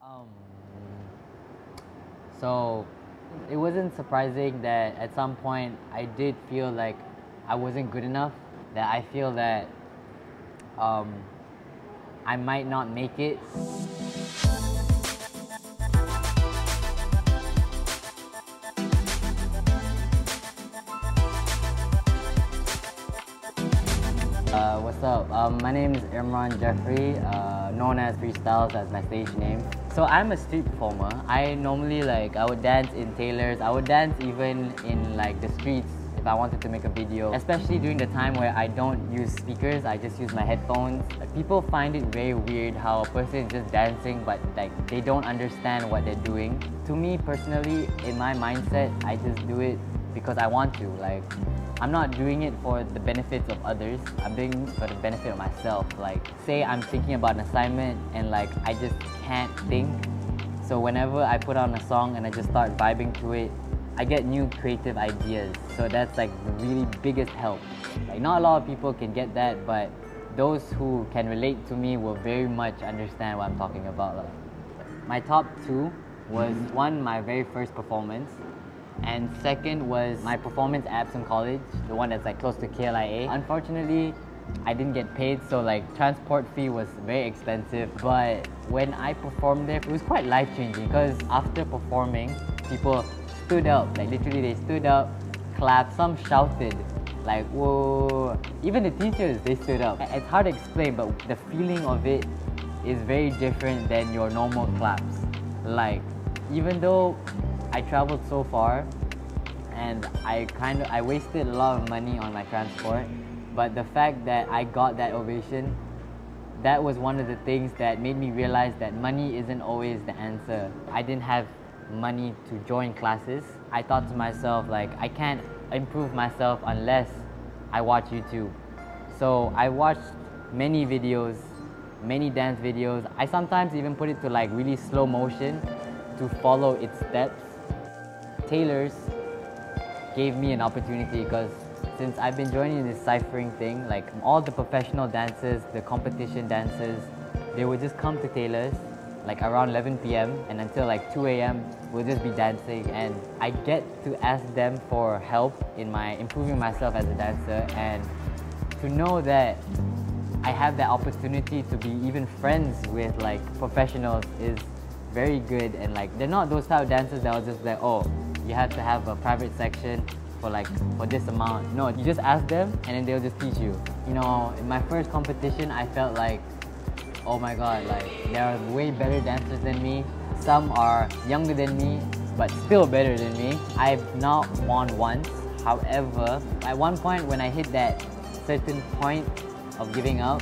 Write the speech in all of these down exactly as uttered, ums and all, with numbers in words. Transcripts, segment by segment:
Um, so it wasn't surprising that at some point I did feel like I wasn't good enough, that I feel that um, I might not make it. Uh, what's up? Um, my name is Imran Jeffery, uh, known as Freestylez as my stage name. So I'm a street performer. I normally like, I would dance in tailors. I would dance even in like the streets if I wanted to make a video. Especially during the time where I don't use speakers, I just use my headphones. Like, people find it very weird how a person is just dancing but like they don't understand what they're doing. To me personally, in my mindset, I just do it because I want to. Like, I'm not doing it for the benefits of others. I'm doing it for the benefit of myself. Like, say I'm thinking about an assignment and like I just can't think. So whenever I put on a song and I just start vibing to it, I get new creative ideas. So that's like the really biggest help. Like, not a lot of people can get that, but those who can relate to me will very much understand what I'm talking about. Like, my top two was one, my very first performance, and second was my performance at Epsom College, the one that's like close to K L I A. Unfortunately, I didn't get paid, so like transport fee was very expensive. But when I performed there, it was quite life-changing because after performing, people stood up, like literally they stood up, clapped, some shouted, like whoa. Even the teachers, they stood up. It's hard to explain, but the feeling of it is very different than your normal claps. Like, even though I traveled so far and I kind of I wasted a lot of money on my transport, but the fact that I got that ovation, that was one of the things that made me realize that money isn't always the answer. I didn't have money to join classes. I thought to myself, like, I can't improve myself unless I watch YouTube. So I watched many videos, many dance videos. I sometimes even put it to like really slow motion to follow its steps. Tailors gave me an opportunity because since I've been joining this ciphering thing, like all the professional dancers, the competition dancers, they would just come to Tailors like around eleven p m and until like two a m we'll just be dancing, and I get to ask them for help in my improving myself as a dancer, and to know that I have that opportunity to be even friends with like professionals is very good. And like, they're not those type of dancers that will just like, oh, you have to have a private section for like for this amount. No, you just ask them and then they'll just teach you. You know, in my first competition, I felt like, oh my god, like there are way better dancers than me. Some are younger than me, but still better than me. I've not won once. However, at one point when I hit that certain point of giving up,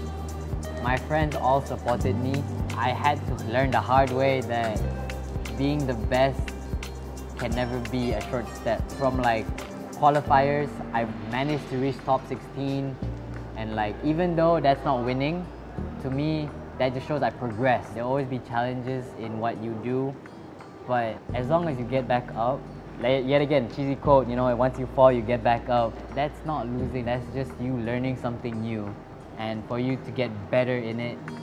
my friends all supported me. I had to learn the hard way that being the best can never be a short step. From like qualifiers, I managed to reach top sixteen, and like, even though that's not winning, to me that just shows I progressed. There'll always be challenges in what you do, but as long as you get back up, like, yet again, cheesy quote, you know, once you fall, you get back up. That's not losing, that's just you learning something new. And for you to get better in it,